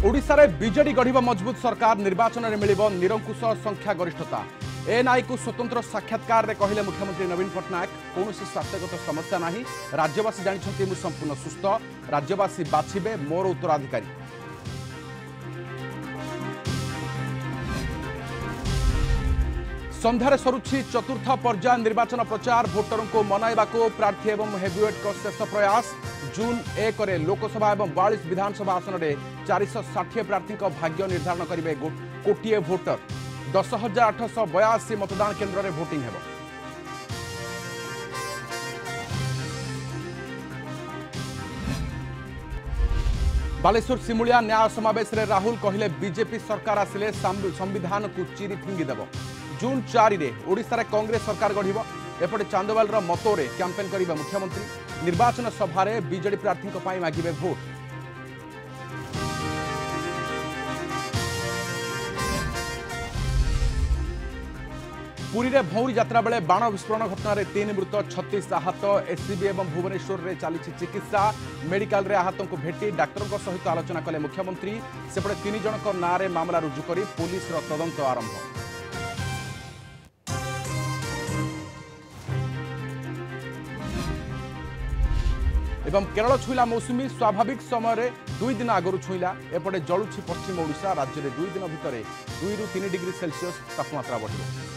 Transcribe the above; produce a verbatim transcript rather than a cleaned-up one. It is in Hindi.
ओडिशा रे बीजेडी गढ़ मजबूत सरकार निर्वाचन में मिल निरंकुश संख्या गरिष्ठता एनआई को स्वतंत्र साक्षात्कार में कहले मुख्यमंत्री नवीन पट्टनायक कौन स्वास्थ्यगत समस्या नहीं राज्यवासी जानते मु संपूर्ण सुस्थ राज्यवासी बाछिबे मोर उत्तराधिकारी। संध्यारे सरुछि चतुर्थ पर्याय निर्वाचन प्रचार भोटरों को मनाइबा को प्रार्थी एवं हेवीवेट को शेष प्रयास जून एक रे लोकसभा एवं बयालीस विधानसभा आसन में चार सौ षाठी प्रार्थी भाग्य निर्धारण करेंगे कोटिए भोटर दस हजार आठश बयासी मतदान केन्द्र में भोटिंग हेब। बालेश्वर सिमुलिया न्याय समावेश रे राहुल कहले बीजेपी सरकार आसिले संविधान को चिरी फिंगिदेव। जून चार रे ओडिशा रे कांग्रेस सरकार गढ़ एपटे चांदवाल मतोरे कैंपेन करिबा मुख्यमंत्री निर्वाचन सभा बीजेडी प्रार्थी मागिबे भोट। पुरी रे भौरी यात्रा बेले बाण विस्फोरण घटना रे तीन मृत छत्तीस आहत एससीबी एवं भुवनेश्वर रे चली चिकित्सा मेडिकल रे आहतों को भेटी डाक्तर सहित आलोचना कले मुख्यमंत्री सेपटे तीन जन नाँ रे मामला रुजु करी पुलिस रो तदंत आरंभ। एवं केरल छुईला मौसुमी स्वाभाविक समय दुई दिन आगु छुईला एपटे जलुछि पश्चिम ओडिशा राज्य में दुई दिन भितर दुई रु तीन डिग्री सेल्सियस तापमात्रा बढ़।